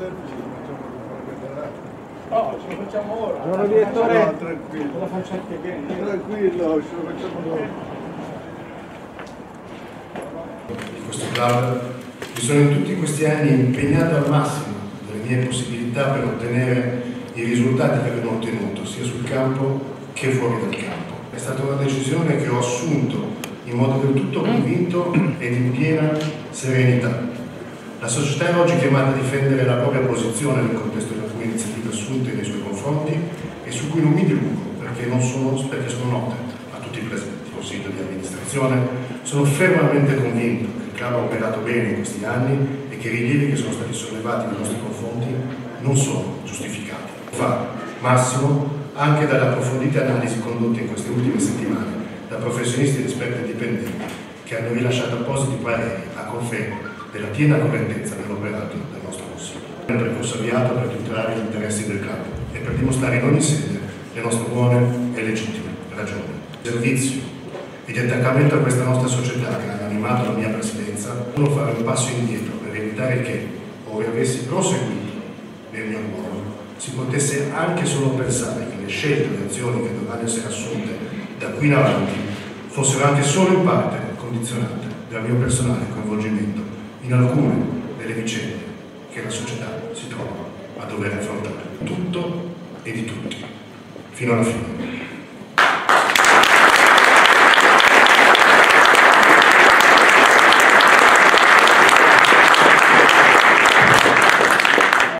No, ce lo facciamo ora. Buongiorno direttore. No, tranquillo. La faccia anche bene. Tranquillo, ce lo facciamo dopo. Di questo club mi sono in tutti questi anni impegnato al massimo delle mie possibilità per ottenere i risultati che abbiamo ottenuto sia sul campo che fuori dal campo. È stata una decisione che ho assunto in modo del tutto convinto ed in piena serenità. La società è oggi chiamata a difendere la propria posizione nel contesto di alcune iniziative assunte nei suoi confronti e su cui non mi dilungo perché sono note a tutti i presenti. Il Consiglio di amministrazione sono fermamente convinto che il club ha operato bene in questi anni e che i rilievi che sono stati sollevati nei nostri confronti non sono giustificati. Fa massimo anche dalle approfondite analisi condotte in queste ultime settimane da professionisti ed esperti indipendenti che hanno rilasciato appositi pareri a conferma della piena correttezza dell'operato del nostro Consiglio. Nel percorso avviato per tutelare gli interessi del club e per dimostrare in ogni sede le nostre buone e legittime ragioni. Il servizio e di attaccamento a questa nostra società che hanno animato la mia presidenza, uno fare un passo indietro per evitare che, ove avessi proseguito nel mio ruolo, si potesse anche solo pensare che le scelte e le azioni che dovranno essere assunte da qui in avanti fossero anche solo in parte condizionate dal mio personale coinvolgimento in alcune delle vicende che la società si trova a dover affrontare. Tutto e di tutti, fino alla fine.